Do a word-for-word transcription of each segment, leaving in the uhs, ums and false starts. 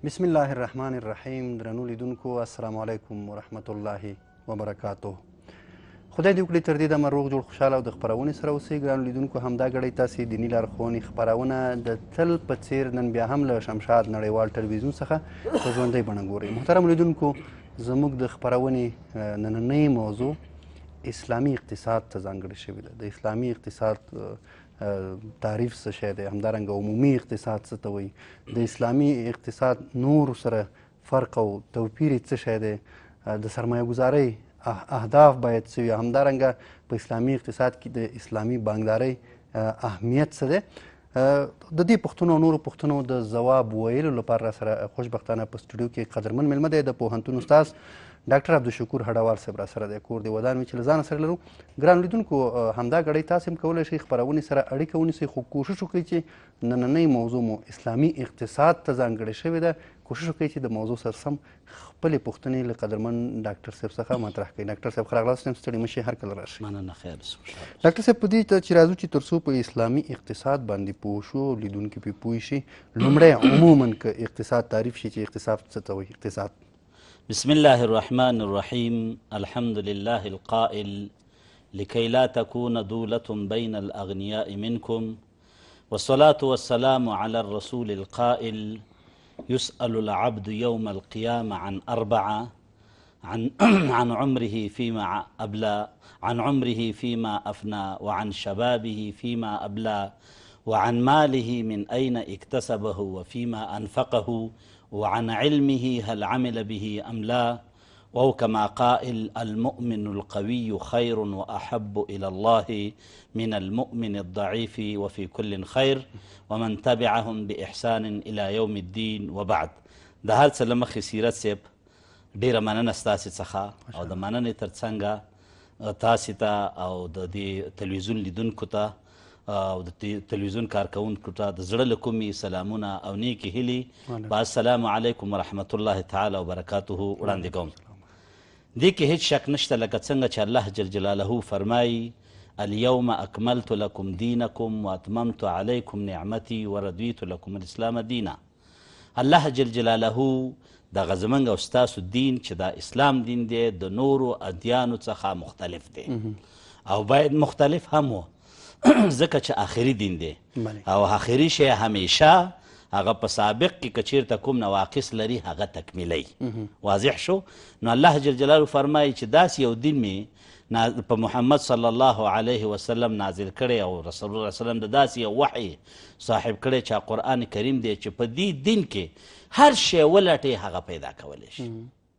بسم الله الرحمن الرحیم. درنو لیدونکو السلام علیکم ورحمت الله وبرکاتو. خدای دې وکړي تر دې دمه روغ جوړ خوشحاله او د خپرونې سره اوسئ. ګرانو لیدونکو همدا ګړی تاسې دیني لارښوونې خپرونه د تل په څیر نن بیا هم له شمشاد نړیوال ټلویزیون څخه په ژوندۍ بڼه ګورئ. محترم لیدونکو، زموږ د خپرونې نننۍ موضوع اسلامي اقتصاد ته ځانګړې شوې ده. د اسلامي اقتصاد تعریف څه شی دی، همدارنګه عمومي اقتصاد څه ته وایي، د اسلامي اقتصاد نور سره فرق او توپیر یې څه شی دی، د سرمایه ګذارۍ اهداف باید څه وي، همدارنګه په اسلامي اقتصاد کې د اسلامي بانکدارۍ اهمیت څه دی. د دې پوښتنو او نورو پوښتنو د ځواب ویلو لپاره را سره خوشبختانه په سټوډیو کې قدرمن میلمه دی د پوهنتون استاد ډاکټر عبدالشکور هډوال صاحب را سره دی. کور دی ودان وي چې له ځانه سره لرو. ګرانو لیدونکو، همدا ګړی تاسې هم کولی شئ خپرونې سره اړیکه ونیسئ، خو کوشش وکړئ چې نننۍ موضوع مو اسلامي اقتصاد ته ځانګړې شوې ده. کوشش وکړئ چې د موضوع سره سم خپلې پوښتنې له قدرمن ډاکټر صاحب څخه مطرح کړئ. ډاکټر صاحب ښه راغلاست، ستړي مه شئ، هر کله راشئ. مننه، خیر. ډاکټر صاحب، په دې ته چې راځو چې تر څو په اسلامي اقتصاد باندې پوه شو، لیدونکي پرې پوه شي، لومړی عموما که اقتصاد تعریف شي چې اقتصاد څه ته وایي. اقتصاد بسم الله الرحمن الرحيم. الحمد لله القائل لكي لا تكون دولة بين الأغنياء منكم، والصلاة والسلام على الرسول القائل يسأل العبد يوم القيامة عن أربعة: عن عن عمره فيما أبلى، عن عمره فيما أفنى، وعن شبابه فيما أبلى، وعن ماله من أين اكتسبه وفيما أنفقه، وعن علمه هل عمل به أم لا. وهو كما قائل: المؤمن القوي خير وأحب إلى الله من المؤمن الضعيف وفي كل خير، ومن تبعهم بإحسان إلى يوم الدين. وبعد. د هر څه له مخې سیرت صاحب ډېره مننه ستاسې څخه، او د مننې تر څنګه تاسې ته او د دې تلویزیون لیدونکو ته او د تلویزیون کارکوونکو ته د زړه له کومې سلامونه او نیکې هیلې په السلام علیکم ورحمت الله تعالی وبرکاته وړاندې کوم. دې کې هیڅ شک نشته، لکه څنګه چې الله جل جلاله فرمایي: اليوم اکملت لکم دینکم واتممت علیکم نعمتي ورضیت لکم الاسلام دینا. الله جل جلاله دغه زموږ او ستاسو دین چې دا اسلام دین دی د نورو ادیانو څخه مختلف دی، او باید مختلف هم و ځکه چې آخري دین دی، او آخري شی همیشه هغه په سابق کې که چیرته کوم نواقص لري هغه تکمیلی. واضح شو؟ نو الله جل جلاله فرمایي چې داسې یو دین مې په محمد صلی الله علیه وسلم نازل کړی، او رسول الله وسلم د داسې یو وحی صاحب کړی چې قرآن کریم دی چې په دې دین کې هر شی ولټې هغه پیدا کولی شي.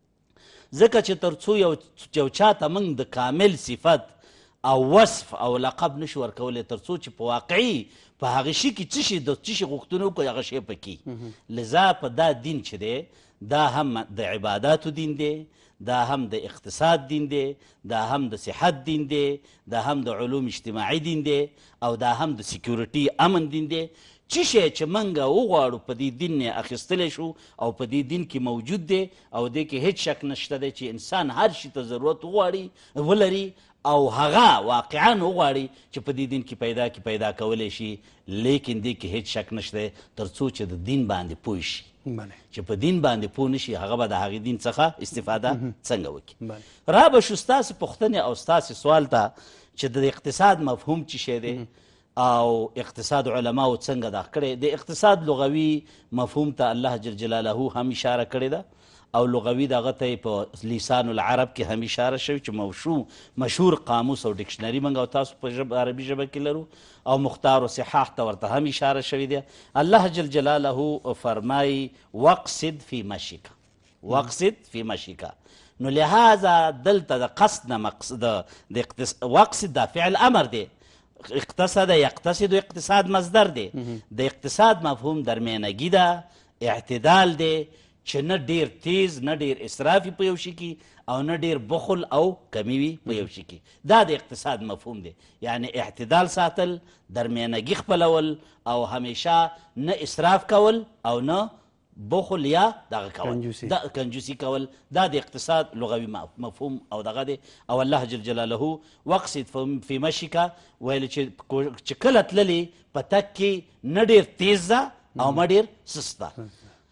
ځکه چې تر څو یو یو چاته موږ د کامل صفت او وصف او لقب نشو ورکولی، تر څو چې په واقعي په هغه شي کې څه شي د څه شي غوښتنه وکړو هغه شی پکې. لذا په دا دین چې دی دا هم د عباداتو دین دی، دا هم د اقتصاد دین دی، دا هم د صحت دین دی، دا هم د علوم اجتماعي دین دی، او دا هم د سیکیورټي امن دین دی. څه شی چې موږ وغواړو په دې دین نه اخیستلی شو او په دې دین کې موجود دی، او دې کې هیڅ شک نشته دی چې انسان هر شي ته ضرورت وغواړي ولري او هغه واقعا وغواړي چې په دې دین کې پیدا کی پیدا کولی شي. لیکن دې کې هیڅ شک نشته تر څو چې د دین باندې پوه شي، چې په دین باندې پوه نشي هغه به د هغې دین څخه استفاده څنګه وکړي. را به شو ستاسې پوښتنې او ستاسې سوال ته چې د اقتصاد مفهوم څه شی دی او اقتصاد علماو څنګه دا کړی. د اقتصاد لغوي مفهوم ته الله جل جلاله هم اشاره کړې ده، او لغوي دغه ته په لسان العرب کې هم اشاره شوي چې موشو مشهور قاموس او ډکشنري موږ او تاسو په ژبه عربي ژبه کې لرو، او مختار و صحاح ته ورته هم اشاره شوي دی. الله جل جلاله فرمایي: واقصد فی مشیک، واقصد فی مشیک. نو لهذا دلته د قصد نه مقصد د واقصد دا فعل امر دی، اقتصد یقتصد اقتصاد مصدر دی. د اقتصاد مفهوم درمیانګي ده، اعتدال دی، چې نه ډیر تیز نه ډیر اسرافي په یو شي کې، او نه ډیر بخل او کمی وي په یو شي کې. دا د اقتصاد مفهوم دی، یعنی اعتدال ساتل، درمیانګي خپلول، او همیشه نه اسراف کول او نه بخل یا دغه کول، دا کنجوسي کول. دا د اقتصاد لغوي مفهوم او دغه دی. او الله جل جلاله واقصد فی مشیک ویل چې کله تللې په تک کې نه ډیر تیز ده او ما ډیر سست ده.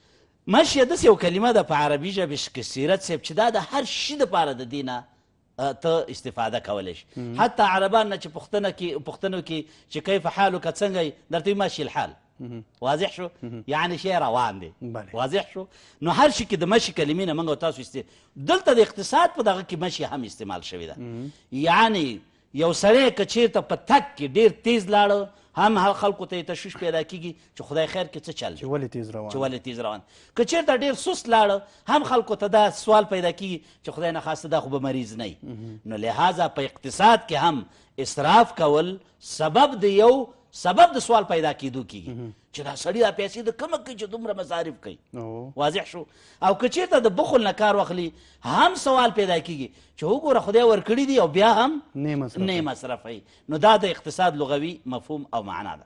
مشیه داسې یو کلمه ده په عربي ژبې کې سیرت صاحب چې دا د هر شي دپاره د دې نه ته استفاده کولی شي. حتی عربان نه چې پوښتنه کې پوښتنو کې چې کیف حالک څنګه یې درته وایي مشي الحال. واضح شو؟ یعنی شی روان دی. واضح شو؟ نو هر شي کې د مشي کلمې نه موږ او تاسو است دلته د اقتصاد په دغه کې مشي هم استعمال شوې ده. یعنی یو سړی که چېرته په تګ کې ډېر تیز لاړه هم هغه خلکو ته یې تشویش پیدا کېږي چې خدای خیر کې څه چل چې ولې تیز روان چې ولې تیز روان که چېرته ډېر سست لاړه هم خلکو ته دا سوال پیدا کېږي چې خدای نخواسته دا خو به مریض نه نو لهذا په اقتصاد کې هم اسراف کول سبب د یو سبب د سوال پیدا کېدو کېږي چې دا سړي دا پیسې د کومه کوي چې دومره مصارف کوي. واضح شو؟ او که چېرته د بخل نه کار واخلي هم سوال پیدا کېږي چې وګوره خدای ورکړي دي او بیا هم نه مصرفوي. نو دا د اقتصاد لغوي مفهوم او معنا ده.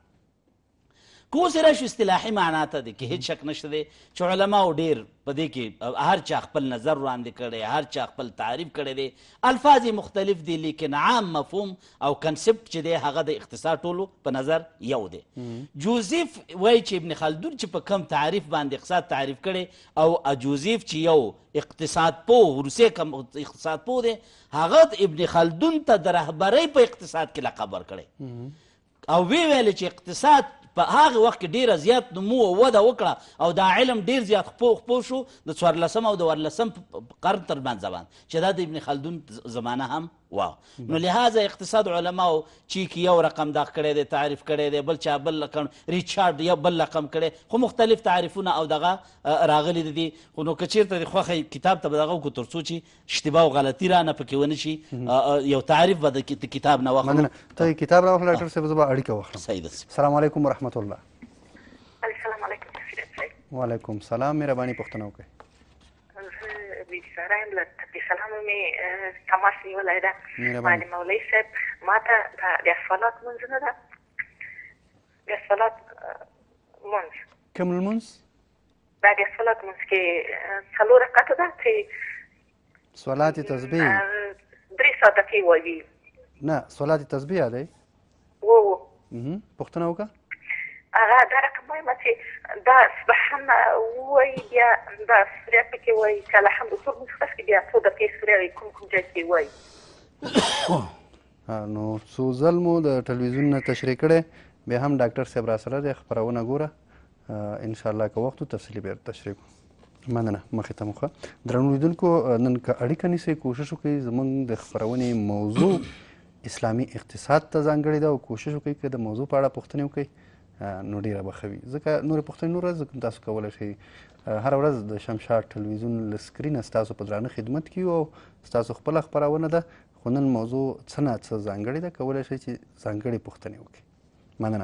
که اوس یې راشو اصطلاحي معنا ته دی کې هېڅ شک نشته دی چې علماو ډېر په دې کې هر چا خپل نظر وړاندې کړی هر چا خپل تعریف کړی دی الفاظ یې مختلف دي لیکن عام مفهوم او کنسپټ چې دی هغه د اقتصاد ټولو په نظر یو دی. جوزیف وایي چې ابن خلدون چې په کم تعریف باندې اقتصاد تعریف کړی او جوزیف چې یو اقتصاد پوه روسیې کم اقتصاد پوه دی هغه ابن خلدون ته د رهبرۍ په اقتصاد کې لقب ورکړی او وی ویل چې اقتصاد په هغه وخت کې ډېره زیات نمو او وده وکړه او دا علم ډېر زیات خپور شو د څوارلسم او د ورلسم قرن تر منځ باندې چې دا د ابن خلدون زمانه هم وه. نو لهذا اقتصاد علماو چیک یو رقم دغه کړی دی تعریف کړی دی بل چا بل رقم ریچارډ یو بل رقم کړی خو مختلف تعریفونه او دغه راغلي دي. خو نو که چېرته د خوښه کتاب ته به دغه وکړو تر څو چې اشتباه او غلطي رانه پکې ونه شي یو تعریف به د کتاب نه واخلو. ته کتاب راواخله ډاکټر صاحب زه به اړیکه واخلم. صحیح ده. السلام علیکم ورحمة الله. السلام علیکم سفیر. وعلیکم سلام. مهرباني پوښتنه وکړئ. بیچاره یم له طبي کلامو مې تماس نیولی ده. معلم مولوي صاحب ما ته د اصفالات لمونځونه ده د اصفالات لمونځ کوم لمونځ؟ دا د اصفالات لمونځ کې څلور رکعته ده چې صلات تسبیح درې ساعته کې وایي. نه صلات تسبیح دی. و و پوښتنه وکړه. هغه دا رقم وایم چې دا سبحان وایي بیا دا سوریه پکې وایي چې الحمد ټول مخکښ کې بیا څو دقیقې سوریه وایي کوم کوم ځای کې وایي. نو څو ځل مو د ټلویزیون نه تشریح کړی بیا هم ډاکټر صاحب راسره دی خپرونه ګوره انشاءالله که وخت و تفصیلي بیا تشریح کوو. مننه. مخې ته مو ښه. درنو لیدونکو نن که اړیکه نیسئ کوشش وکړئ زموږ د خپرونې موضوع اسلامي اقتصاد ته ځانګړې ده او کوشش وکړئ که د موضوع په اړه پوښتنې وکړئ نو ډېره به ښه وي ځکه نورې پوښتنې نور ورځ تاسو کولی شئ هره ورځ د شمشاد ټلویزیون له سکرینه ستاسو په درانه خدمت کې یو او ستاسو خپله خپرونه ده خو نن موضوع څه نه څه ځانګړې ده کولی شئ چې ځانګړې پوښتنې وکړئ. مننه.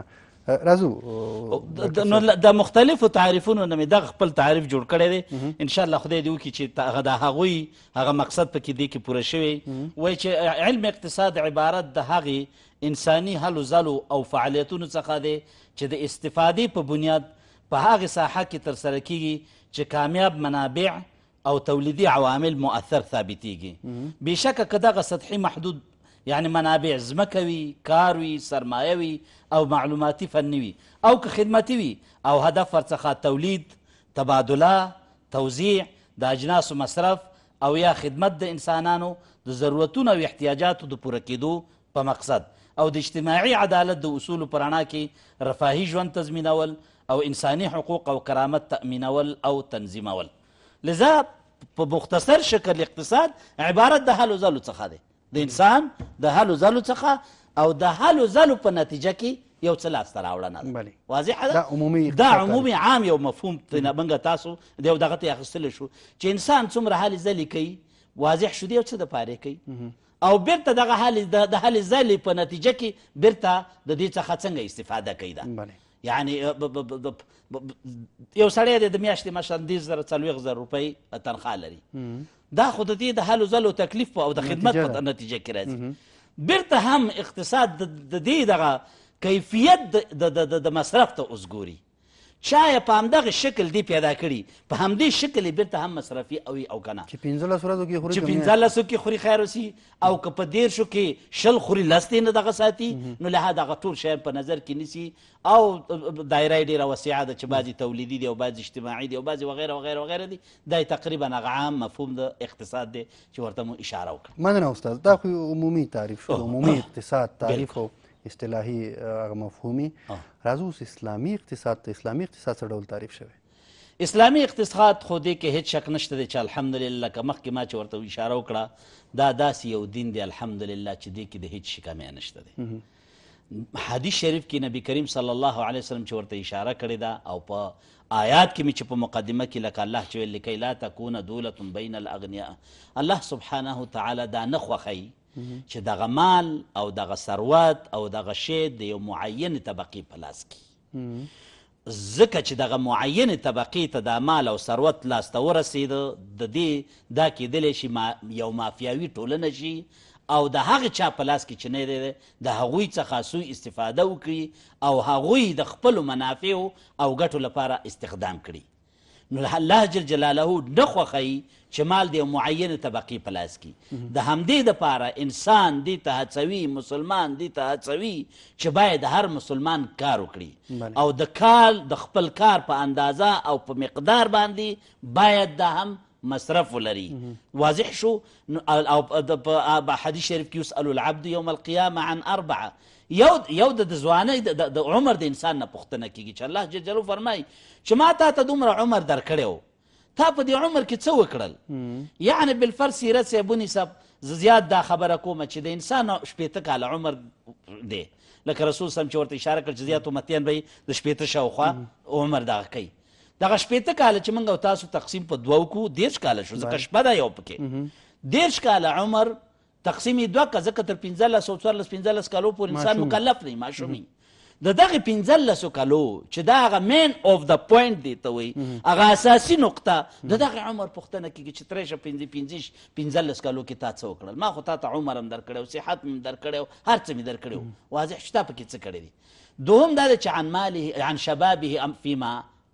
راځو نو د مختلفو تعریفونو نه مې دغه خپل تعریف جوړ کړی دی انشاءالله خدای دې وکړي چې هغه د هغوی هغه مقصد پکې دې کې پوره شوی وایي چې علم اقتصاد عبارت د هغې انساني هلو ځلو او فعالیتونو څخه دی چې د استفادې په بنیاد په هغې ساحه کې ترسره کیږي چې کامیاب منابع او تولیدي عوامل مؤثر ثابتیږي. بېشکه که دغه سطحي محدود یعنی منابع ځمکه وي کار وي سرمایه وي او معلوماتي فني وي او که خدمتي وي او هدف ورڅخه تولید تبادله توزیع د اجناسو مصرف او یا خدمت د انسانانو د ضرورتونو او احتیاجاتو د پوره کېدو په مقصد او د اجتماعي عدالت د اصولو په رڼا کې رفاهي ژوند تضمینول او انساني حقوق او کرامت تأمینول او تنظیمول. لذا په مختصر شکل اقتصاد عبارت د هلو ځلو څخه دی د انسان د هلو ځلو څخه او د هلو ځلو په نتیجه کې یو څه لاسته راوړنه ده. واضحه ده. دا عمومي عام یو مفهوم موږ تاسو د یو دغه ته اخیستلی شو چې انسان څومره هلې ځلې کوي واضح شو دی یو څه دپاره کوي او بیرته دغه هلې د هلې ځلې په نتیجه کې بیرته د دې څخه څنګه استفاده کوي ده. یعنی یو سړی دی د میاشتې مثلا دېرش زره څلوېښت زره روپۍ تنخوا لري دا خو د دې د هلو ځلو تکلیف په او د خدمت په نتیجه کې راځي. بیرته هم اقتصاد د دې دغه کیفیت د مصرف ته اوس ګوري چا یې په همدغه شکل دی پیدا کړي په همدې شکل یې بیرته هم مصرفي او او که نه چې پنځلس ورځو کې خوري چې پنځلسو کې خوري خیر وسي او که په دیرشو کې شل خوري لس دې نه دغه ساتي نو لهدا هغه ټول شیان په نظر کې نیسي او دایره یې ډېره وسیعه ده چې بعضې تولیدي دي او بعضې اجتماعي دي او بعضې وغیره وغیره وغیره دي دا تقریبا هغه عام مفهوم د اقتصاد دی چې ورته مو اشاره وکړه. مننه استاد. دا خو عمومي تعریف شو، عمومي اقتصاد تعریف او اصطلاحي هغه مفهومي. راځو اوس اسلامي اقتصاد ته. اسلامي اقتصاد څه ډول تعریف شوی؟ اسلامي اقتصاد خو دې کې هیڅ شک نشته دی چې الحمدلله که مخکې ما چې ورته اشاره وکړه دا داسې یو دین دی الحمدلله چې دې کې د هیڅ شي کمی نشته دی. حدیث شریف کې نبی کریم صلی الله علیه وسلم چې ورته اشاره کړې ده او په آیات کې مې چې په مقدمه کې لکه الله چې ویل لکی لا تکونه دولة بین الاغنیاء، الله سبحانه تعالی دا نه خوښوي چې دغه مال او دغه ثروت او دغه شی د یو معین طبقې په لاس کې، ځکه چې دغه معین طبقې ته دا مال او ثروت لاسته ورسېده د دې دا کیدلی شي یو مافیاوي ټولنه شي او د هغه چا په لاس کې چې نه دی د هغوی څخه سوء استفاده وکړي او هغوی د خپلو منافعو او ګټو لپاره استخدام کړي. نو الله جل جلاله نه خوښوي چې مال د یو معینې طبقې په لاس کې. د همدې دپاره انسان دې ته هڅوي، مسلمان دې ته هڅوي چې باید هر مسلمان کار وکړي او د کال د خپل کار په اندازه او په مقدار باندې باید دا هم مصرف ولري. واضح شو؟ او په حدیث شریف کې یسأل العبد یوم القیامه عن اربعه، یو یو د ځوانۍ د عمر د انسان نه پوښتنه کېږي چې الله جل جلاله فرمایي چې ما تا ته دومره عمر درکړی و، تا په دې عمر کې څه وکړل؟ یعنې بالفرض سیرت صاحبوني صاحب زه زیات دا خبره کومه چې د انسان شپېته کاله عمر دی، لکه رسول صلی چې ورته اشاره کړه چې زیات امتیان به یې د شپېته شاوخوا عمر دغه کوي. دغه شپېته کاله چې موږ او تاسو تقسیم په دوو کړو دېرش کاله شو، ځکه شپه ده یو پکې. دېرش کاله عمر تقسیم یې دوه کړه ځکه تر پنځلس او څوارلس پنځلس کالو پورې انسان مکلف دی، ماشومي. د دغې پنځلسو کالو چې دا هغه مین اف د پوینټ دی ته وایي هغه اساسي نقطه د دغې عمر پوښتنه کېږي چې ترېشه پنځه پنځه پنځلس کالو کې تا څه وکړل؟ ما خو تا ته عمر هم درکړی و، صحت مې درکړی و، هر څه مې درکړی و. واضح شو تا پکې څه کړی دي؟ دوهم دا دی چې عن ماله عن شبابه فيما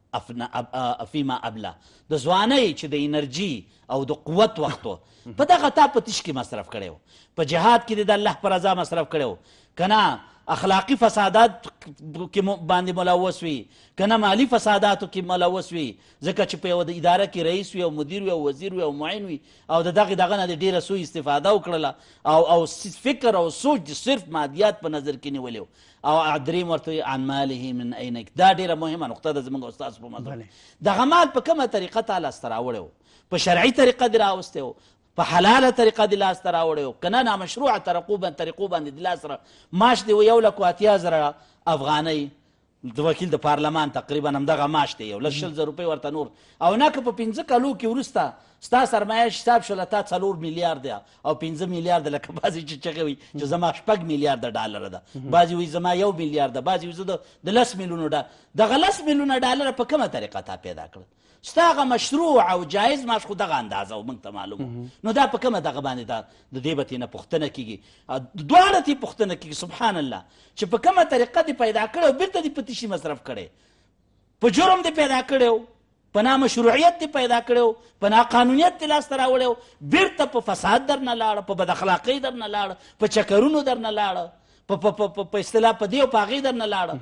فيما ابله، د ځوانۍ چې د انرژي او د قوت وختو په دغه تا په تش کې مصرف کړی و، په جهاد کې د الله په رضا مصرف کړی و که نه اخلاقی فسادات کې باندې ملوث وي که نه مالي فساداتو کې ملوث وي، ځکه چې په یوه د اداره کې رئیس وي او مدیر وي او وزیر وي او معین وي او د دغې دغه نه د ډېره سوء استفاده وکړله او او فکر او سوچ صرف مادیات په نظر کې نیولي و. او دریم ورته عن ماله من اینک، دا ډېره مهمه نقطه ده زموږ استاسو په مذهب. دغه مال په کومه طریقه تا لاسته راوړی و؟ په شرعي طریقه دې راوستی و، په حلاله طریقه دې لاسته راوړی و، که نه نامشروعه طریقو باندې دې لاسته معاش دې و یو لک و اتیا زره افغانۍ، د وکیل د پارلمان تقریبا همدغه معاش دی، یو لس شل زره روپۍ ورته نور. او نه که په پنځه کالو کې وروسته ستا سرمایه حساب شوله تا څلور میلیارده او پنځه میلیارده لکه بعضې چې چغې وي چې زما شپږ میلیارده ډالره ده، بعضې وایي زما یو میلیارده، بعضې وایي زه د لس میلیونو ډالر. دغه لس میلیونه ډالره په کومه طریقه تا پیدا کړل؟ ستا هغه مشروع او جایز معاش خو دغه اندازه و موږ ته معلوم، نو دا په کومه دغه باندې دا د دې به ترېنه پوښتنه کېږي، دواړه ترې پوښتنه کېږي سبحان الله چې په کومه طریقه دې پیدا کړی او بېرته دې په تشي مصرف کړی، په جرم دې پیدا کړی و، په نامشروعیت دې پیدا کړی و، په ناقانونیت دې لاسته راوړی و، بېرته په فساد در نه لاړه، په بد اخلاقۍ در نه لاړه، په چکرونو در نه لاړه، په اصطلاح په دې او په هغې در نه لاړه،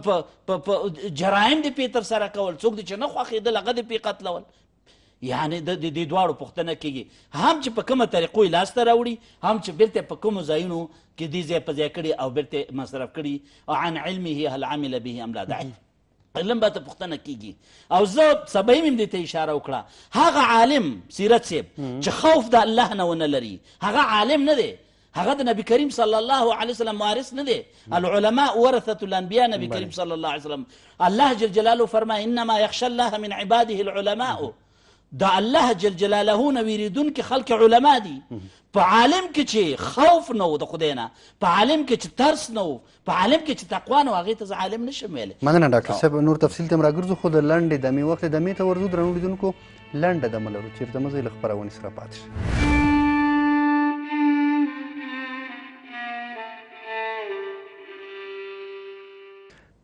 په جرایم دې پې ترسره کول، څوک دې چې نه خوښېدل هغه دې پې قتلول. یعنې د دې دواړو پوښتنه کېږي، هم چې په کومه طریقو یې لاسته راوړي، هم چې بېرته په کومو ځایونو کې دې ځای په ځای کړي او بېرته مصرف کړي. او عن علمه هل عمل به ام لا، د علم به ته پوښتنه کېږي. او زه سبا یې مې دې ته اشاره وکړه، هغه عالم سیرت صاحب چې خوف د الله نه ونه لري هغه عالم نه دی، هغه د نبی کریم صلی الله علیه وسلم وارث نه دی. العلماء ورثة الانبیاء، نبی کریم صلی الله علیه وسلم الله جل جلاله فرمایي انما یخشى الله من عباده العلماء، دا الله جل جلاله نه ویریدونکي خلک علما دي. په عالم کې چې خوف نه و د خدای نه، په عالم کې چې ترس نه و، په عالم کې چې تقوا نه و، هغې ته زه عالم نشم ویلی. مننه ډاکټر صاحب. نور تفصیل ته هم راګرځو، خو د لنډې دمې وخت دمې ته ورځو. درنو لیدونکو لنډه دمه لرو، چېرته مه ځئ، له خپرونې سره پاتې شئ.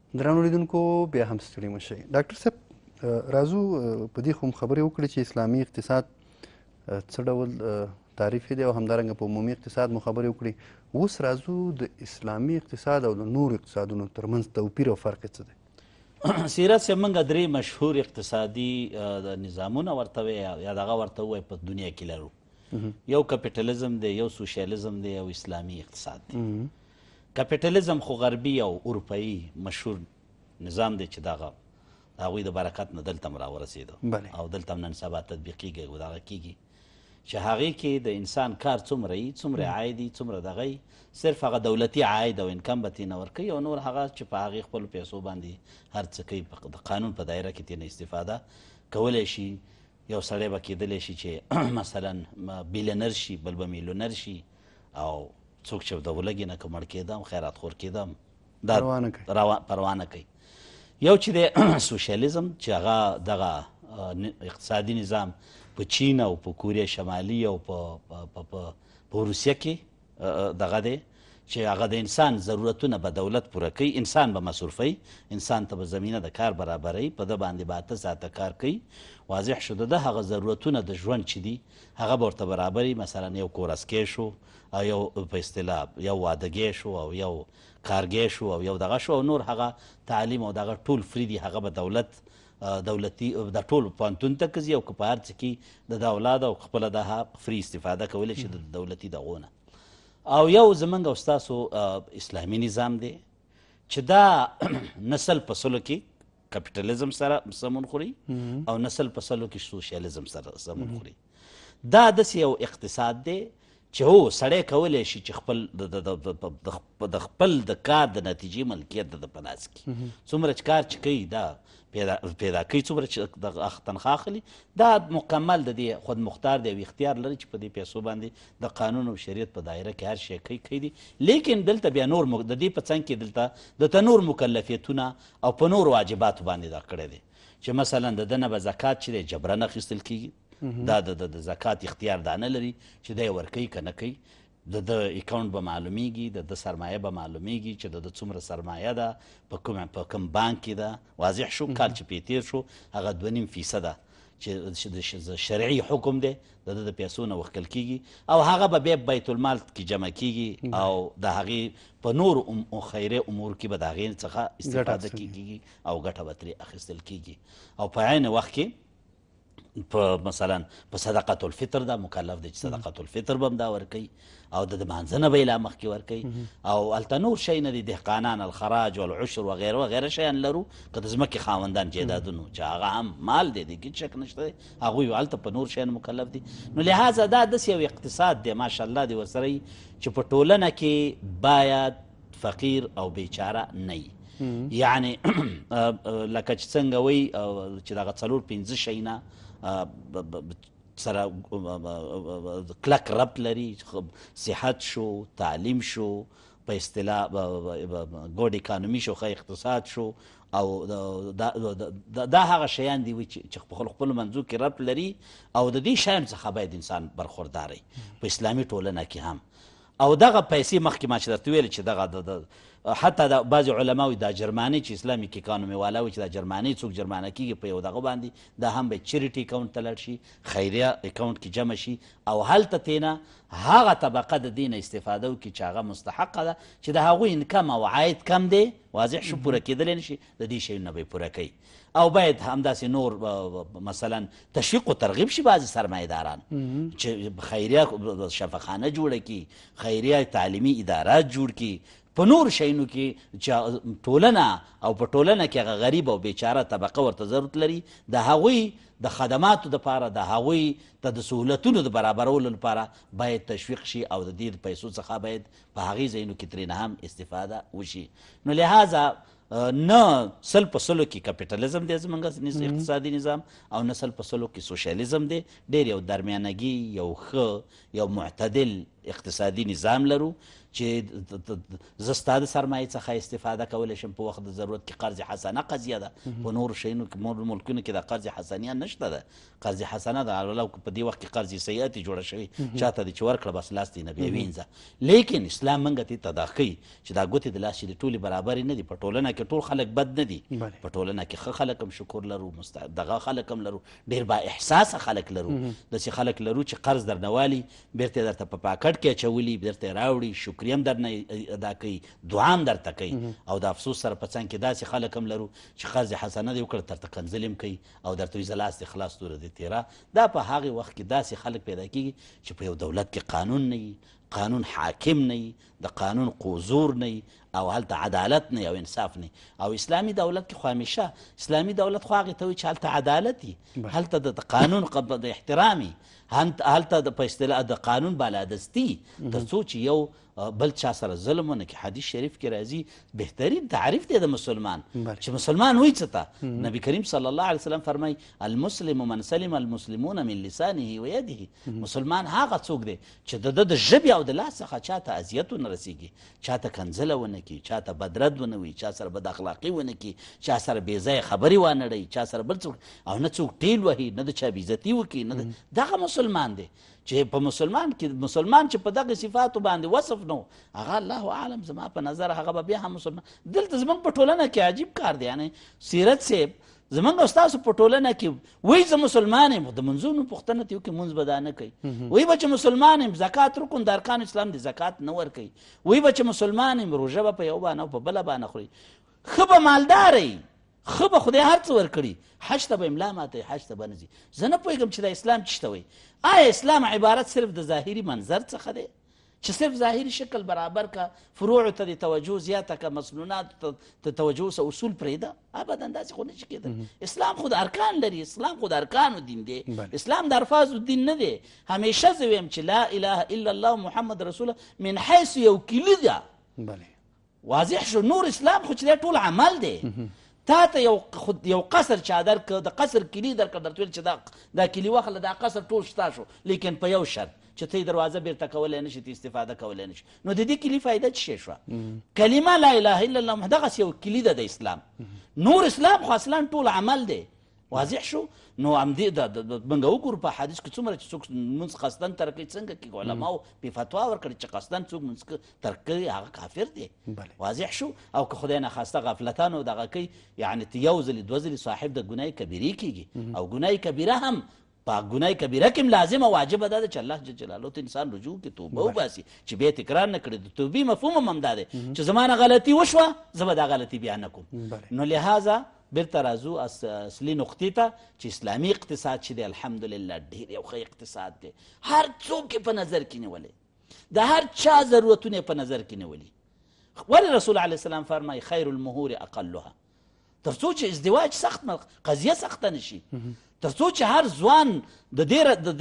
درنو لیدونکو بیا هم ستړي مه شئ. ډاکټر صاحب راځو په دې خو هم خبرې وکړې چې اسلامي اقتصاد څه ډول تعریف دی او همدارنګه په عمومي اقتصاد مو خبرې وکړې. اوس راځو د اسلامي اقتصاد او د نورو اقتصادونو ترمنځ توپیر او فرق څه دی؟ سیرت صاحب موږ درې مشهور اقتصادي نظامونه ورته وایي یا دغه ورته ووایي په دنیا کې لرو. یو کپیټالیزم دی، یو سوشیالیزم دی، یو اسلامي اقتصاد دی. کپیټالیزم خو غربي او اروپایي مشهور نظام دی چې دغه د هغوی د برکت نه دلته هم راورسېده او دلته هم نن سبا تطبیقېږي او دغه کېږي چې هغې کې د انسان کار څومره وي، څومره عاید وي، څومره دغه وي، صرف هغه دولتي عاید او انکم به ترېنه ورکوي او نور هغه چې په هغې خپلو پیسو باندې هر څه کوي، د قانون په دایره کې ترېنه استفاده کولی شي. یو سړی به کېدلی شي چې مثلا بیلنر شي، بل به میلیونر شي، او څوک چې د ولږې نه که مړ کېدم خیرات خور کېدم دا پروا نه کوي. یو چې دی سوشیالیزم چې هغه دغه اقتصادي نظام په چین او په کوریا شمالي او په روسیه کې دغه دی چې هغه د انسان ضرورتونه به دولت پوره کوي، انسان به مصرفوي، انسان ته به زمینه د کار برابروي، په ده باندې به اته ساعته کار کوي. واضح شو د ده هغه ضرورتونه د ژوند چې دي هغه به ورته برابري. مثلا یو کورسکی شو او یو په اصطلاح یو وادګی شو او یو کارګی شو او یو دغه شو او نور هغه تعلیم او دغه ټول فری دي، هغه به دولت دولتي د ټول پوهنتون ته که ځي او که په هر څه کې د ده اولاد او خپله ده فری استفاده کولی شي د دولتي دغو نه. او یو زمونږ او ستاسو اسلامي نظام دی چې دا نسل په سلو کې کپیټالیزم سره سمون خوري او نسل په سلو کې سوشیالیزم سره سمون خوري. دا داسې یو اقتصاد دی چې هو سړی کولی شي چې خپل د خپل د کار د نتیجې ملکیت د په لاس کې څومره چې کار چې کوي دا پیدا کوي، څومره چې د تنخوا اخلي، دا مکمل د دې خود مختار دی او اختیار لري چې په دې پیسو باندې د قانون او شریعت په دایره کې هر شی کوي کوي دي. لیکن دلته بیا نور د دې په څنګ کې دلته دلته نور مکلفیتونه او په نور واجباتو باندې دا کړی دی چې مثلا د ده نه به زکات چې دی جبرن اخیستل کېږي. دا د زکات اختیار دا نه لري چې دی ورکوي که نه کوي. د د اکاونټ به معلومیږي، د د سرمایه به معلومیږي چې د د څومره سرمایه ده، په کوم په کوم بانک کې ده. واضح شو کال چې پې تېر شو هغه دوه نیم فیصده چې د شرعي حکم دی د ده د پیسو نه وښکل کېږي او هغه به بیا بیت المال کې جمع کېږي او د هغې په نور خیري امور کې به د هغې څخه استفاده کېږي او ګټه به ترې اخیستل کېږي. او په عین وخت کې په مثلا په صدقة الفطر دا مکلف دی چې صدقة الفطر به هم دا ورکوي او د لمانځه نه به یې لا مخکې ورکوي. او هلته نور شی نه دي، دهقانان الخراج والعشر وغیره وغیره شیان لرو، که د ځمکې خاوندان جایدادونو چې هغه هم مال دی، د هېڅ شک نشته دی، هغوی هلته په نور شیانو مکلف دي. نو لحاظه دا داسې یو اقتصاد دی ماشاءالله دی ورسره چې په ټولنه کې باید فقیر او بیچاره نه وي. یعنی لکه چې څنګه وایي چې دغه څلور پنځه شیونه سره کلک ربط لري، صحت شو، تعلیم شو، په اصطلاح ګوډ اکانومي شو، ښه اقتصاد شو، او دا هغه شیان دي چې په خپلو خپلو منځو کې ربط لري او د دې شیانو څخه باید انسان برخوردار وي په اسلامي ټولنه کې هم. او دغه پیسې مخکې ما چې درته ویلې چې دغه حتی د بعضې علماوي دا جرماني چې اسلامیک اکانومي والا وي چې دا جرماني څوک جرمانه کېږي په یو دغه باندې دا هم باید چریټي اکاونټ ته لاړ شي، خیریه اکاونټ کې جمع شي او هلته تېنه هغه طبقه د دې نه استفاده وکړي چې هغه مستحقه ده چې د هغوی انکم او عاید کم دی، واضح شو، پوره کېدلی نه شي، د دې شیونه به یې پوره کوي. او باید همداسې نور مثلا تشویق و ترغیب شي بعضې سرمایهداران چې خیریه شفاخانه جوړه کړي، خیریه تعلیمي ادارات جوړ کړي، په نور شیانو کې چې ټولنه او په ټولنه کې هغه غریب او بیچاره طبقه ورته ضرورت لري، د هغوی د خدماتو دپاره، د هغوی ته د سهولتونو د برابرولو لپاره باید تشویق شي او د دې پیسو څخه باید په هغې ځایونو کې ترېنه هم استفاده وشي. نو لحاظه نه سل په سلو کې کپیټالیزم دی زموږ اقتصادي نظام او نه سل په سلو کې سوشیالیزم دی، ډېر یو درمیانګي، یو ښه، یو معتدل اقتصادي نظام لرو چې زه ستا د سرمایې څخه استفاده کولی شم په وخت د ضرورت کې قرض حسنه قضیه ده په نورو شیانو کې نورو ملکونو کې د قرض حسنیه نشته ده قرض حسنه ده ولو په دې وخت کې قرض سیئات جوړه شوې چاته دې چې ورکړه بس لاس دې نه بیا وینځه لیکن اسلام موږ ته ته دا ښیي چې دا ګوتې د لاس چې د ټولې برابرې نه دي په ټولنه کې ټول خلک بد نه دي په ټولنه کې ښه خلک هم شکر لرو دغه خلک هم لرو ډېر با احساسه خلک لرو داسې خلک لرو چې قرض درنه والي بیرته یې درته په پاکټ کې اچولي بیرته یې راوړي شکریه هم درنه ادا کوي دعا هم درته کوي او د افسوس سره په څنګ کې داسې خلک هم لرو چې قرض حسنه دې وکړه درته کنځل هم کوي او درته وایي زه لاس دې خلاص توره دې تېره دا په هغې وخت کې داسې خلک پیدا کېږي چې په یو دولت کې قانون نه وي قانون حاکم نه وي د قانون قوزور نه وي او هلته عدالت نه او انصاف نه او اسلامي دولت کې خو همیشه اسلامي دولت خو هغې ته وایي چې هلته عدالت وي هلته د قانون د احترامي هلته د په اصطلاح د قانون بالادستي تر څو چې یو بل چا سره ظلم ونه کړي حدیث شریف کې راځي بهترین تعریف دی د مسلمان چې مسلمان وایي څه ته نبی کریم صلی الله علیه وسلم فرمایي المسلم من سلم المسلمون من لسانه ویده مسلمان هغه څوک دی چې د ده د ژبې او د لاس څخه چاته اذیت ونه رسېږي چاته کنځله ونه کړي چاته بدرد ونه وي چا سره بد اخلاقي ونه کړي چا سره بې ځایه خبرې وانه ړوي چا سره بل څوک او نه څوک ټیل وهي نه د چا بېعزتي وکړي نه دغه مسلمان دی چې په مسلمان کې مسلمان چې په دغه صفاتو باندې وصف نو هغه الله اعلم زما په نظر هغه به بیا هم مسلمان دلته زموږ په ټولنه کې عجیب کار دی یعنې سیرت صاحب زموږ او ستاسو په ټولنه کې وایي زه مسلمان یم د منځونو پوښتنه ترې وکړي مونځ به دا نه کوي وایي به چې مسلمان یم زکات رکن د ارکان اسلام دی زکات نه ورکوي وایي به چې مسلمان یم روژه به په یو بانه او په بله بانه خوري ښه به مالداره یي ښه به خدای هر څه ورکړي حج ته به املا ماته حج ته به نه ځي زه نه پوهېږم چې دا اسلام څه ته وایي آیا اسلام عبارت صرف د ظاهري منظر څخه دی چې صرف ظاهري شکل برابر کا فروعو ته د توجه زیاته که مسنوناتو ته توجه سه اصول پرېږده ابدا داسې خو نشي کېدل اسلام خو د ارکان لري اسلام خو د ارکانو دین دی اسلام د الفاظو دین نه دی همیشه زه ویم چې لا اله الا الله محمد رسول الله من حیث یو کلي ده واضح شو نور اسلام خو چې دی ټول عمل دی تا ته یو یو قصر چا درکړه د قصر کلي درکړه درته ویل چې دا دا کلي واخله دا قصر ټول شته شو لیکن په یو شرط چې ته یې دروازه بیرته کولی نه شي ته استفاده کولی نه شي نو د دې کلي فایده څه شی شوه کلمه لا اله الا الله دغسې یو کلي ده د اسلام نور اسلام خو اصلا ټول عمل دی واضح شو نو همدې د موږ وګورو په حدیث کې څومره چې څوک لمونځ قصدن ترک کوي څنګه کېږي علماو بې فتوا ورکړي چې قصدن څوک لمونځ ترک کوي هغه کافر دی واضح شو او که خدای ناخواسته غفلتان او دغه کوي یعنې ته یو ځلې دوه ځلې صاحب د ګناه کبیرې کېږي او ګناه کبیره هم په ګناه کبیره کې هم لازمه واجبه ده چې الله جل جلاله ته انسان رجوع کې توبه وباسي چې بیا تکرار نه کړي د توبې مفهوم هم همدا دی چې زما نه غلطي وشوه زه به دا غلطي بیا نه کوم نو لهذا بیرته راځو اصلي نقطې ته چې اسلامي اقتصاد چې دی الحمدلله ډېر یو ښه اقتصاد دی هر څوک یې په نظر کې نیولی د هر چا ضرورتونه یې په نظر کې نیولي ولې رسول علیه السلام فرمایي خیر المهور اقلها تر څو چې ازدواج سخت قضیه سخته نه شي تر څو چې هر ځوان د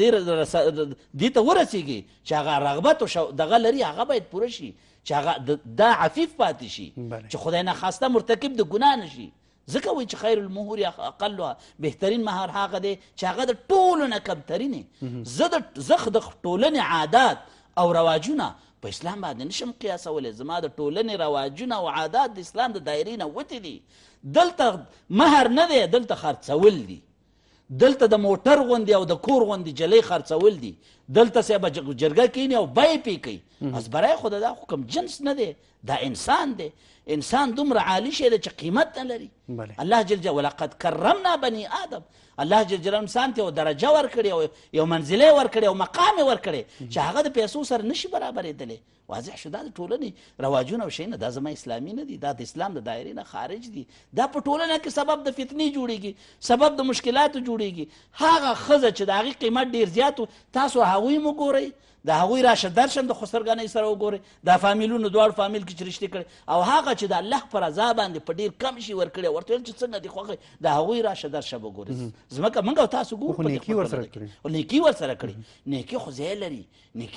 دې دې ته ورسېږي چې هغه رغبت او دغه لري هغه باید پوره شي چې هغه دا عفیف پاتې شي چې خدای ناخواسته مرتکب د ګناه نه شي ځکه وایي چې خیر المهور اقلها بهترین مهر هغه دی چې هغه د ټولو نه کمترین زه د د ټولنې عادات او رواجونه په اسلام باندې نشم قیاسولی زما د ټولنې رواجونه او عادات د اسلام د دایرې نه وتې دي دلته مهر نه دی دلته خرڅول دي دلته د موټر غوندې او د کور غوندې جلۍ خرڅول دي دلته سه به جرګه کینی او بیې پې کوي ازبری خو د دا خو کوم جنس نه دی دا انسان دی انسان دومره عالی شی دی چې قیمت نه لري الله جل جلاله ولقد کرمنا بني آدم الله جل جلاله انسان ته یو درجه ورکړې او یو منزله ورکړې او مقام ورکړې چې هغه د پیسو سره نشي برابرېدلی واضح شو دا د ټولنې رواجونه او شیونه دا زما اسلامي نه دي دا د اسلام د دایرې نه خارج دي دا په ټولنه کې سبب د فتنې جوړېږي سبب د مشکلاتو جوړېږي هغه ښځه چې د هغې قیمت ډېر زیات و تاسو هغوی م وګورئ د هغوی راشه درشم د خسرګنۍ سره وګورئ دا فامیلونو دواړو فامیل کې چې رشتې کړي او هغه چې د الله په رضا باندې په ډېر کم شي ورکړی ورته ویل چې څنګه دي خوښوي د هغوی راشه درشه وګورئ ځمکه موږ او تاسو ګورو نیکي ورسره کړي نیکي ورسره کړي نیکي خو ځای لري نیکي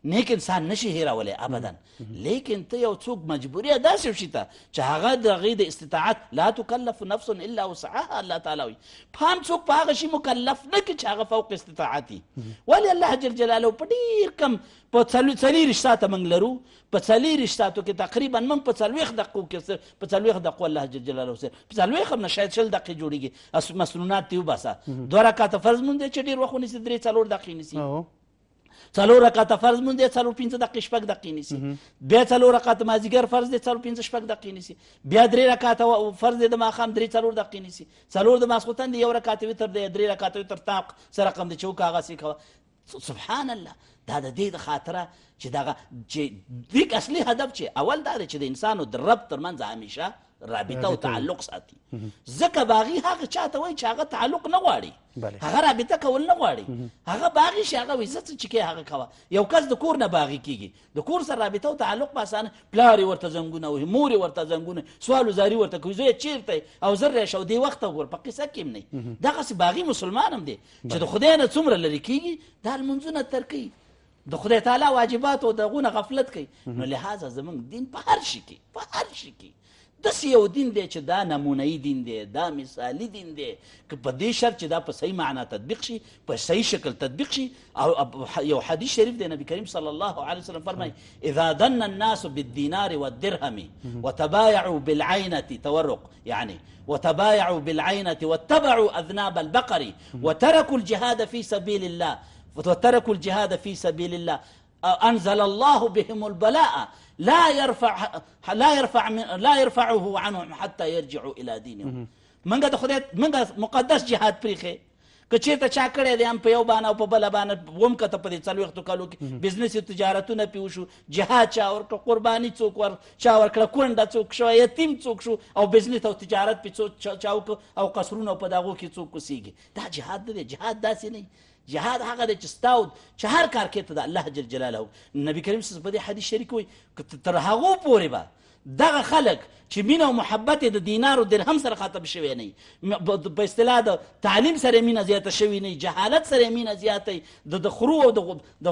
نیک انسان نشي هیرولی ابدا لیکن ته یو څوک مجبوري داسې شي ته چې هغه د هغې د استطاعت لا تکلف نفس الا وسعها الله تعالی وایي هم څوک په هغه شي مکلف نه کړي چې هغه فوق استطاعت وي ولې الله جل جلاله په ډېر کم په څلېرویشت ساعته موږ لرو په څلېرویشت ساعتو کې تقریبا موږ په څلوېښت دقیقو کې په څلوېښت دقیقو الله جل جلاله سره په څلوېښت هم نه شاید شل دقیقې جوړېږي مسنونات دې وباسه دوه رکعته فرض مونځ دی چې ډېر وخت ونیسي درې څلور دقیقې نیسي څلور رکعته فرض مونځ دی څلور پنځه دقیقې شپږ دقیقې نیسي بیا څلور رکعته مازدیګر فرض دی څلور پنځه شپږ دقیقې نیسي بیا درې رکعته فرض دی د ماښام درې څلور دقیقې نیسي څلور د ماسخوتن دی یو رکعت وتر دی درې رکعته وتر طاق څه رقم دی چې وکړه هغسې کوه سبحان الله دا د دې د خاطره چې دغه چې دیک اصلي هدف چې اول دا دی چې د انسان او د رب ترمنځ همیشه رابطه او تعلق ساتي ځکه باغي هغه چاته وایي چې هغه تعلق نه غواړي هغه رابطه کول نه غواړي هغه باغي شي هغه وایي زه څه چې کوې هغه کوه یو کس د کور نه باغي کېږي د کور سره رابطه او تعلق په اسانه پلار یې ورته زنګونه وهي مور یې ورته زنګونه سوال وزاري ورته کوي زویه چېرته او زر راشه او دې وخته ګور په قصه کې هم نه دغسې باغي مسلمان هم دی چې د خدای نه څومره لرې کېږي دا لمونځونه تر کوي د خدای تعالی واجبات او دغونه غفلت کوي نو لهذا زموږ دین په هر شي کې په هر شي کې داسې یو دین دی چې دا نمونهیي دین دی دا مثالي دین دی که په دې شرط چې دا په صحیح معنا تطبیق شي په صحیح شکل تطبیق شي او یو حدیث شریف دی نبی کریم صلی الله علیه وسلم فرمایي اذا ظن الناس بالدینار والدرهم وتبايعوا بالعینة تورق يعني وتبايعوا بالعینة واتبعوا اذناب البقر وتركوا الجهاد في سبيل الله وتركوا الجهاد في سبيل الله انزل الله بهم البلاء لا يرفع لا يرفع من لا يرفعه عنهم حتى يرجعوا الى دينهم منګه د خدای منګه مقدس جهاد پریخه که چېرته چا کړی دی هم په یو بانه او په بله بانه وم کته په دې څلوېښتو کالو کې بزنس تجارتونه پې وشو جهاد چا ورکړه قرباني څوک ور چا ورکړه کونډه څوک شو یتیم څوک شو او بزنس او تجارت پې څوک چا وکړه او قصرونه په دغو کې څوک اوسېږي دا جهاد نه دی جهاد داسې نه جهاد هغه دی چې ستا چې هر کار کې ته د الله جل جلاله نبي کریم صلی الله علیه وسلم په دې حدیث شریک وایي تر هغو پورې به دغه خلک چې مینه او محبت یې د دینار او درهم سره ختم شوی نه وي په اصطلاح د تعلیم سره مینه زیاته شوې نه وي جهالت سره مینه زیاته د د خرو او د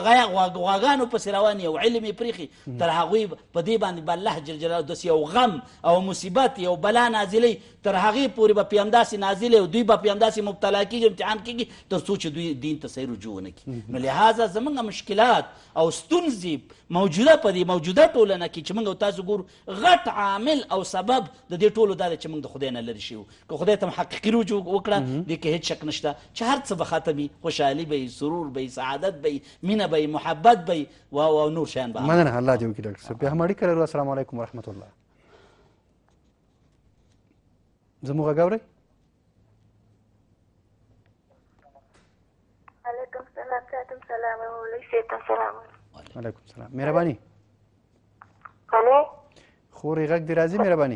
غواګانو پسې روان او علم یې پرېښي تر هغوی په دې باندې به الله جل جلاله داسې یو غم او مصیبت یو بلا نازلوي تر هغې پورې به پې همداسې نازلې او دوی به پې همداسې مبتلا کېږي امتحان کېږي تر څو چې دوی دین ته صحیح رجوع ونه کړي نو لهذا زموږ مشکلات او ستونزې موجوده په دې موجوده ټولنه کې چې موږ او تاسو ګورو غټ عامل او سبب د دې ټولو دا دی چې موږ د خدای نه لرې شوي که خدای ته حقیقي رجوع وکړه دې کې هېڅ شک نشته چې هر څه به ختم وي خوشحالي به وي سرور به وي سعادت به وي مینه به وي محبت به وي او نور شیان به مننه الله دې وکړي ډاکټر صاحب بیا هم اړیکه لرو السلام علیکم ورحمت الله زموږ غږ اورئ علیکم سلام تعتم سلام علیکم سلام علیکم سلام مهرباني هلو خورې غږ دې راځي مهرباني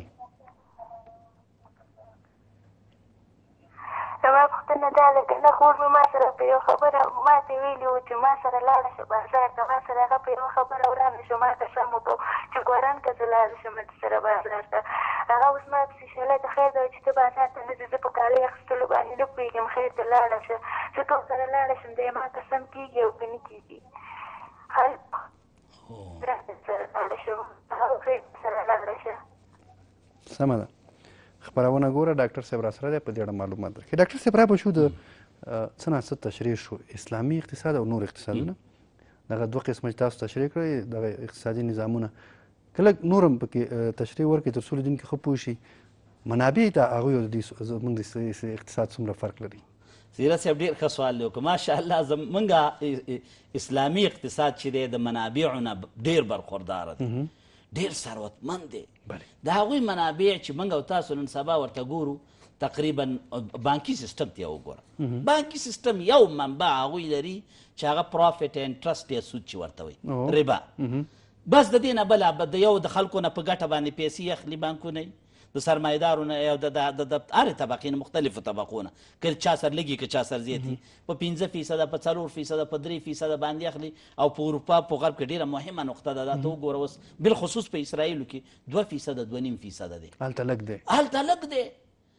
زما پوښتنه دا ده که نه خور مې ما سره په یو خبره ما ته ویلي وو چې ما سره لاړه شه بازار ته ما سره هغه په یوه خبره ورانه شو ما ته سم وکړو چې ګوران که زه لاړه شم د سره بازار ته هغه اوس ما پسې شله د خیر دی چې ته بازار ته نه ځې زه په کالي اخیستلو باندې نه پوهېږم خیر ته لاړه شه زه که ورسره لاړه شم دی ما ته سم کېږي او که نه کېږي سره لاړه شم هغه خیر سره لاړه شه سمه ده خپرونه ګوره ډاکټر صاحب راسره دی په دې اړه معلومات درکړي ډاکټر صاحب را به شو د څه نه څه تشریح شو اسلامي اقتصاد او نور اقتصادونه دغه دوه قسمه چې تاسو تشریح کړئ دغه اقتصادي نظامونه کله نور هم پکې تشریح ورکړئ تر څو لیدونکي ښه پوه شي منابع د هغوی او د زموږ د اقتصاد څومره فرق لري سیرت صاحب ډېر ښه سوال دی وکړه ماشاءالله زمونږ اسلامي اقتصاد چې دی د منابعو نه ډېر برخورداره دی ډېر ثروتمند دی د هغوی منابع چې موږ او تاسو نن سبا ورته ګورو تقریبا بانکي سیستم ته یې وګوره بانکي سیستم یو منبع هغوی لري چې هغه پروفیټ انټرسټ یا سود چې ورته وایي ربا بس د دې نه بله د یو د خلکو نه په ګټه باندې پیسې اخلي بانکونه د سرمایدارو نه یا د هرې طبقې نه مختلفو طبقو نه که چا سر لږي که چا سر زیات وي په پنځه فیصده په څلور فیصده په درې فیصده باندې اخلي او په اروپا په غرب کې ډېره مهمه نقطه ده دا ته وګوره اوس بالخصوص په اسرائیلو کې دوه فیصده دوه نیم فیصده دی هلته لږ دی هلته لږ دی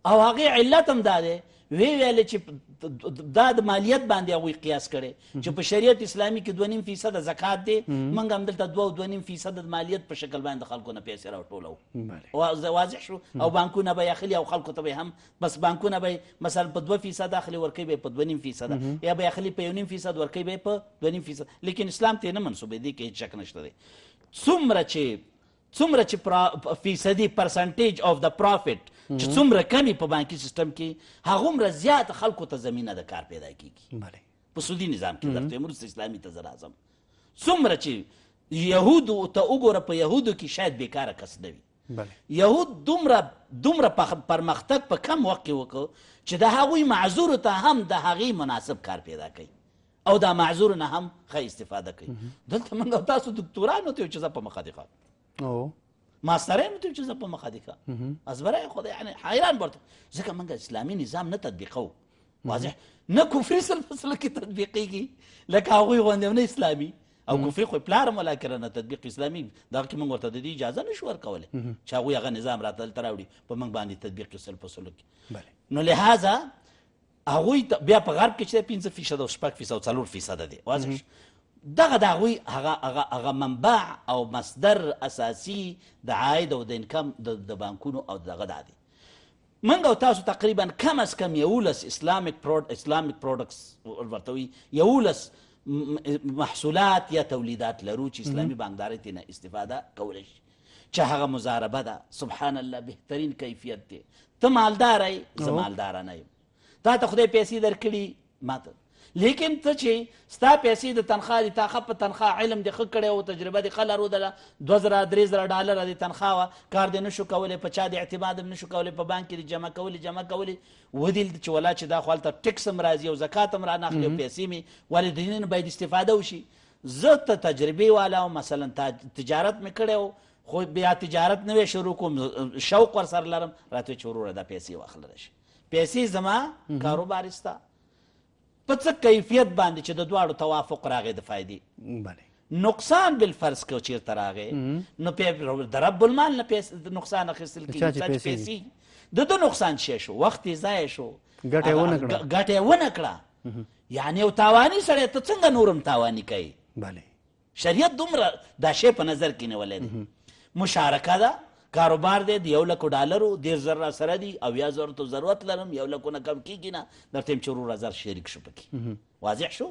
او هغې علت هم دا دی وی ویلې چې دا د مالیت باندې هغوی قیاس کړی چې په شریعت اسلامي کې دوه نیم فیصده زکات دی موږ هم دلته دوه او دوه نیم فیصده د مالیت په شکل باندې خلکو نه پیسې راوټولو واضح شو او بانکونه به یې اخلي او خلکو ته به هم بس بانکونه به مثلا په دوه فیصد اخلي ورکوي به یې په دوه نیم فیصده یا به یې اخلي په یو نیم فیصد ورکوي به یې په دوه نیم فیصد لیکن اسلام ته یې نه منسوبوي دې کې هېڅ شک نشته دی څومره چې څومره چې فیصدي پرسنټیج اف د پرافټ چې څومره کمې په بانکي سیستم کې هغومره زیات خلکو ته زمینه د کار پیدا کېږي په سودي نظام کې درته یم وروسته اسلامي ته زه راځم څومره چې یهودو ته وګوره په یهودو کې شاید بیکاره کس نه وي یهود دومره دومره پرمختګ په کم وخت کې وکړ چې د هغوی معذورو ته هم د هغې مناسب کار پیدا کوي او دا معذورو نه هم ښه استفاده کوي دلته موږ او تاسو دکتورانو ته یو چې زه په مخه دې ښه ماسترانو ته چې زه په مخه دې ښه ازبره خو یعنې حیران برته ځکه موږ اسلامي نظام نه تطبیقوو واضح نه کفري سلسله کې تطبیقېږي لکه هغوی غوندې نه اسلامي او کفري خو یې پلار هم ولا کړه نه تطبیق اسلامي دغه کې موږ ورته د دې اجازه نه شو ورکولی چې هغوی هغه نظام راته دلته راوړي په موږ باندې تطبیق کړي سل په سلو کې نو لهذا هغوی بیا په غرب کې چې پنځه فیصده او شپږ فیصده او څلور فیصده دی واضح دغه د هغوی هغه منبع او مصدر اساسي د عاید او د انکم د بانکونو او دغه دا دی موږ او تاسو تقریبا کم از کم یولس اسلامیک اسلامیک پروډکټس ورته وایي یولس محصولات یا تولیدات لرو چې اسلامي بانکدارۍ ترې استفاده کولی شي چې هغه مضاربه ده سبحان الله بهترین کیفیت دی ته مالداره یې زه مالداره نه یم تا ته خدای پیسې درکړي ما ته لیکن ته چې ستا پیسې د تنخوا دي تا ښه په تنخوا علم دې ښه کړی او تجربه دې ښه لرودله دوه زره درې زره ډالره دې تنخوا وه کار دې نه شو کولی په چا د اعتماد هم نه شو کولی په بانک کې دې جمع کولي جمع کولي ودیل چې ولا چې دا خو هلته ټکس هم راځي او زکات هم راناخلي او پیسې مې ولې د دې نه باید استفاده وشي زه ته تجربې والا او مثلا تجارت مې کړی و خو بیا تجارت نوی شروع کوم شوق ورسره لرم راته چې وروره دا پیسې واخللی شي پیسې زما کاروبار ستا په څه کیفیت باندې چې د دواړو توافق راغی د فایدې نقصان بالفرض که چېرته راغی نو د رب المال نه نقصان اخیستل کېږي پیسې د ده نقصان شی شو وخت یې ضایع شو ګټه یې ونه کړه یعنې یو تاواني سړی ته څنګه نورم تاواني کوي شریعت دومره دا شی په نظر کې نیولی دی مشارکه ده کاروبار دی د یو لکو ډالرو ډېر زر را سره دي اویا زرو ته ضرورت لرم یو لکو نه کم کېږي نه درته یم چې وروره زر شریک شو پکې واضح شو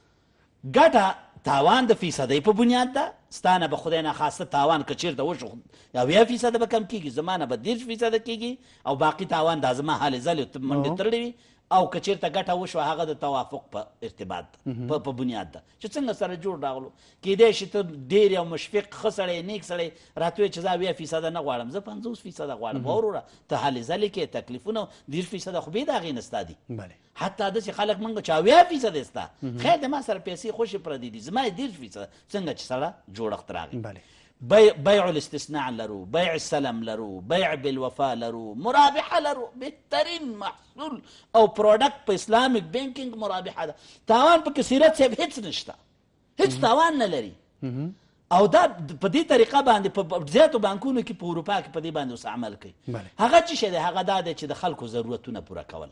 ګټه تاوان د فیصدۍ په بنیاد ده ستا نه به خدای ناخواسته تاوان که چېرته وشو اویا فیصده به کم کېږي زما نه به دېرش فیصده کېږي او باقي تاوان دا زما حالې ځلې منډې تړلې وي او که چېرته ګټه وشوه هغه د توافق په ارتباط ده په بنیاد ده چې څنګه سره جوړ راغلو کېدای شي ته ډېر یو مشفق ښه سړی نیک سړی راته وایي چې زه اویا فیصده نه غواړم زه پنځوس فیصده غواړم وروره ته هلې ځلې کې تکلیفونه دېرش فیصده خو بې د هغې نه ستا دي حتی داسې خلک موږ چې اویا فیصده ستا خیر د ما سره پیسې خوشې پردي دي زما یې دېرش فیصده څنګه چې سره جوړښت راغی بیع الاستثناء لرو بیع السلم لرو بیع بالوفا لرو مرابحه لرو بهترین محصول او پروډکټ په اسلامیک بینکینګ مرابحه ده تاوان پکې سیرت صاحب هیڅ نشته هیڅ تاوان نه لري او دا په دې طریقه باندې په زیاتو بانکونو کې په اروپا کې په دې باندې اوس عمل کوي هغه څه شی دی هغه دا دی چې د خلکو ضرورتونه پوره کول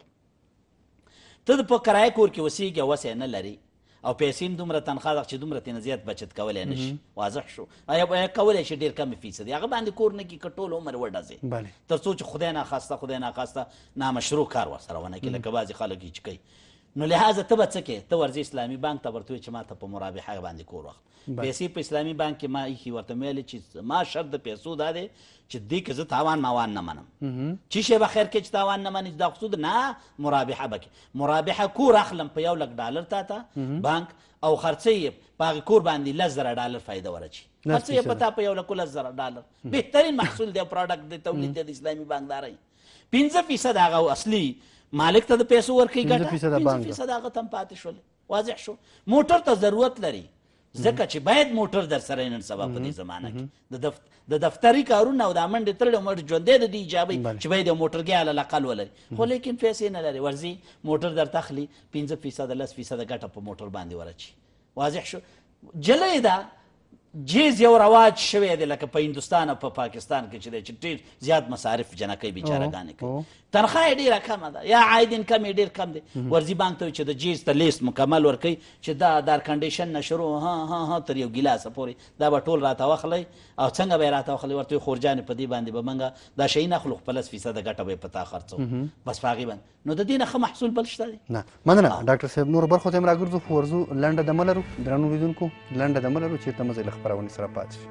ته په کرایه کور کې اوسېږي او وسې نه لري او پیسې هم دومره تنخوا ده چې دومره ترېنه زیات بچت کولی نه شي واضح شو یا کولی شي ډېر کمې فیصدي هغه باندې کور نه کړي که ټول عمر وډزې تر څو چې خدای ناخواسته خدای ناخواسته نامشروع کار ورسره ونه کړي لکه بعضې خلک یې چې کوي نو لهذا ته به څه کوې ته ورځې اسلامي بانک ته ورته وایي چې ما ته په مرابحه باندې کور واخله پیسې په اسلامي بانک کې ما ایښي ورته مې ویلې چې ما شرط د پیسو دا دی چې دې کې زه تاوان ماوان نه منم چې شی به خیر کې چې تاوان نه منې دا قصود نه مرابحه به کې مرابحه کور اخلم په یو لک ډالر تا ته بانک او خرڅه یې په هغې کور باندې لس زره ډالر فایده ورچي خرڅه یې په تا په یو لکو لس زره ډالر بهترین محصول دی پروډکټ دی تولید دی د اسلامي بانکدارۍ پنځه فیصد هغه اصلي مالک ته د پیسو ورکوي ګټه پنځه فیصد هغه ته هم پاتې شول واضح شو موټر ته ضرورت لري ځکه چې باید موټر در سره نن سبا په دې زمانه کې د دفتري کارونه او دا منډې تړلې مړ ژوندی د دې ایجابوي چې باید یو موټرګی علالقل ولري خو لیکن پیسې نه لري ورځي موټر درته اخلي پنځه فیصده لس فیصده ګټه په موټر باندې ورچي واضح شو جلی ده جیز یو رواج شوی دی لکه په هندوستان او په پاکستان کې چې دی چې ډېر زیات مصارف جنکۍ بیچارهګانې کوي تنخوا یې ډېره کمه ده یا عاید انکم یې ډېر کم دی ورځي بانک ته چې د جیز ته لیست مکمل ورکوي چې دا د کنډیشن نه شروع ها ها ها تر یو ګیلاسه پورې دا به ټول راته واخلئ او څنګه به یې راته واخلئ ورته وایي خورجانې په دې باندې به موږ دا شی نه اخلو پلس فیصده ګټه به یې په تا خرڅو بس په هغې باندې نو د دې نه ښه محصول بل شته دی نه مننه ډاکټر صاحب نورو برخو ته هم راګرځو خو ورځو لنډه دمه لرو درنو لیدونکو لنډه دمه لرو چېرته مه ځئ له خپرونې سره پاتې شئ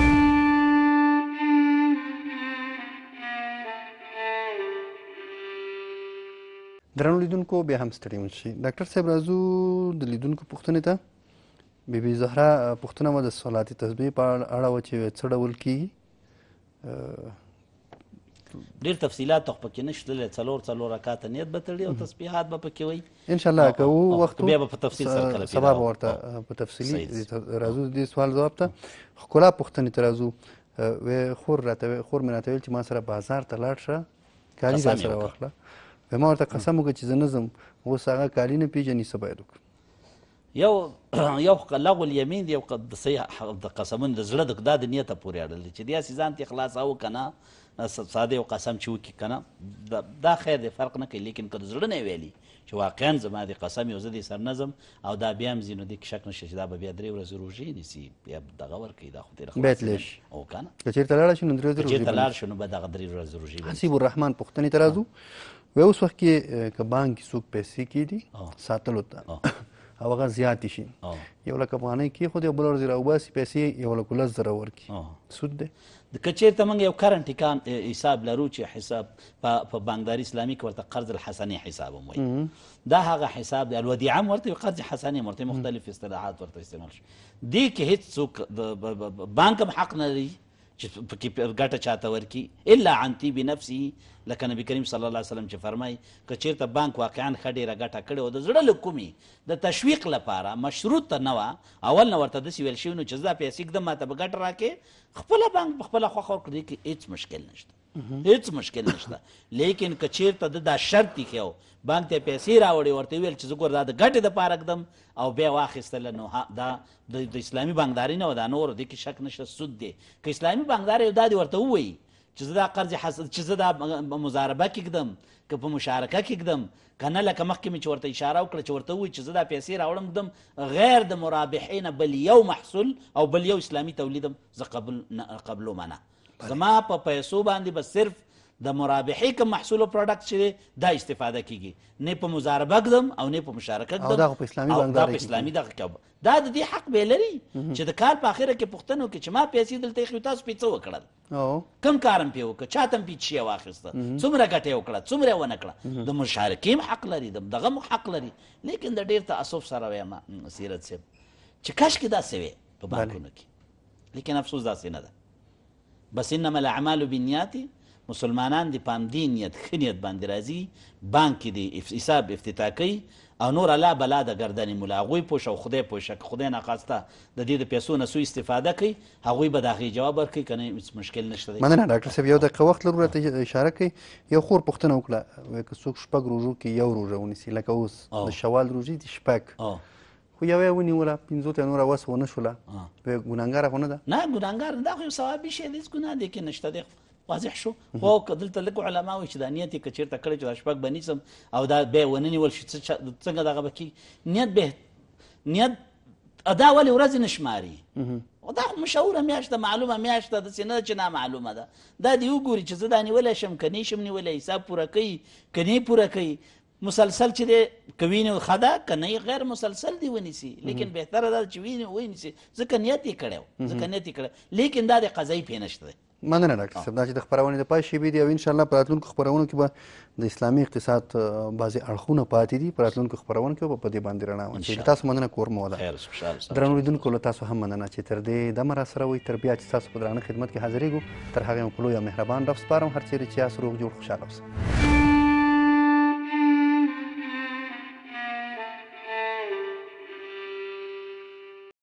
درنو لیدونکو بیا هم ستړي ونشئ ډاکټر صاحب راځو د لیدونکو پوښتنې ته بی بي زهرا پوښتنه وه د صلات تسبیح په اړه وه چې څه ډول کېږي ډېر تفصیلات خو پکې نشته دی څلور څلور رکاته نیت به تړي او تسبیحات به پکې وایي انشاءالله که ووختو بیا به په تفصیل سره کله سبا به ورته په تفصیلي راځو د دې سوال ځواب ته ښکلا پوښتنې ته راځو وی خور راته خور مې راته ویل چې ما سره بازار ته لاړ شه کالي را سره واخله وی ما ورته قسم وکړه چې زه نه ځم اوس هغه کالي نه پېژني څه باید وکړو یو یو لغو الیمین دی یو د صحیح د قسمونو د زړه دا د نیته پورې اړه لري چې داسې ځان ته خلاصوه که نه ساده یو قسم چې وکړي که نه دا خیر دی فرق نه کوي لیکن که د زړه نه ویلي چې واقعا زما د قسم یو زه دې سر نه ځم او دا بیا هم ځي نو دې کې شک نشته چې دا به بیا درې ورځې روژې نیسي بیا دغه ورکوي دا خو تېره بیا تللی شي او که نه که چېرته لاړه شي نو درې ورځې که چېرته لاړ شو نو به دغه درې ورځې روژې حسیب الرحمن پوښتنې ته راځو وی اوس وخت کې که بانک کې څوک پیسې کېدي ساتلو ته او هغه زیاتې شي یو لک افغانۍ کېښودې او بله ورځې راوباسي پیسې یو لک لس زره ورکړي سود دی که چېرته موږ یو کرنټ حساب لرو چې حساب په بانکداري اسلامي کې ورته قرض الحسنې حساب هم وایي دا هغه حساب دی الودیعه هم ورته قرض حسنې هم ورته مختلف اصطلاحات ورته استعمال شي دې کې هېڅ څوک بانک هم حق نه لري چې پکې ګټه چاته ورکړي الا عن طیب نفسه لکه نبي کریم صلی الله علیه وسلم چې فرمایي که چېرته بانک واقعا ښه ډېره ګټه کړې وه د زړه له کومې د تشویق لپاره مشروط نه وه اول نه ورته داسې ویل شوي نو چې زه دا پیسې ږدم ما ته به ګټه راکړې خپله بانک په خپله خوښه ورکړي کې هېڅ مشکل نشته هېڅ مشکل نشته لیکن که چېرته د دا شرط ایښی و بانک ته پیسې راوړې ورته ویل چې زه ګوره دا د ګټې دپاره ږدم او بیا واخیستله نو دا د اسلامي بانکداري نه وه دا نور دې کې شک نشته سود دی که اسلامي بانکداري دا دې ورته ووایي چې زه دا قرض چې زه دا مضاربه کې ږدم که په مشارکه کې ږدم که نه لکه مخکې مې چې ورته اشاره وکړه چې ورته ووایي چې زه دا پیسې راوړم ږدم غیر د مرابحې نه بل یو محصول او بل یو اسلامي تولیدم زه قبلومه نه زما په پیسو باندې به صرف د مرابحې کوم محصول او پروډکټ چې دی دا استفاده کیږي نه په مضاربه ږدم او نه په مشارکه ږدم او دا په اسلامي بانکدارۍ په اسلامي دغه کې دا د دې حق به لري چې د کال په اخره کې پوښتنه وکړي چې ما پیسې دلته ایښي تاسو پې څه وکړل کم کار هم پې وکړه چاته هم پې چیه واخیسته څومره ګټه یې وکړه څومره یې ونه کړه د مشارکې هم حق لري د دغه هم حق لري لیکن د ډېر تاسف سره وایم سیرت صاحب چې کاشکې داسې وی په بانکونو کې لیکن افسوس داسې نه ده بس انما الاعمال بالنیات مسلمانان د په همدې نیت ښه نیت باندې راځي بانک کې د حساب افتتاح کوي او نور الله بلا د ګردنې مولا هغوی پوه شه او خدای پوه شه که خدای ناخواسته د دې د پیسو نه سوء استفاده کوي هغوی به د هغې جواب ورکوي که نه هېڅ مشکل نشته دی مننه ډاکټر صاحب یو دقیقه وخت لرو راته اشاره کوي یو خور پوښتنه وکړه که څوک شپږ روژو کې یو روژه ونیسي لکه اوس د شوال روژې دي شپږ خو یو یې ونیوله پنځو ته نوره وس ونه شوله ګناهګاره خو نه ده نه ګناهګار نه دا خو یو ثوابي شی دی هېڅ ګناه دی کې نشته دی واضح شو خو که دلته لږ علما وایي چې دا نیت یې که چېرته کړی چې دا شپږ به نیسم او دا بیا یې ونه نیول شي څنګه دغه به کېږي نیت به نیت دا ولې ورځې نه شماري دا خو مشهوره میاشت ده معلومه میاشت ده داسې نه ده چې نامعلومه ده دا دې وګوري چې زه دا نیولی شم که نه شم نیولی حساب پوره کوي که نه پوره کوي مسلسل چې دی که وینې ښه ده که نه غیر مسلسل دی ونیسي لیکن بهتره ده چې وینې ونیسي ځکه نیت یې کړی و ځکه نیت یې کړی لیکن دا د قضایي پې نشته دی مننه ډاکټر صاحب دا چې د خپرونې د پای شیبې دي او انشاءالله په راتلونکو خپرونو کې به د اسلامي اقتصاد بعضې اړخونه پاتې دي په راتلونکو خپرونو کې به په دې باندې رڼا واچوي تاسو مننه کور مو ده درنو لیدونکو له تاسو هم مننه چې تر دې دمه راسره وئ تر بیا چې تاسو په درانه خدمت کې حاضرېږو تر هغې مو په لوی او مهربان رب سپارم هر چیرې چې یاست روغ جوړ خوشحاله اوسئ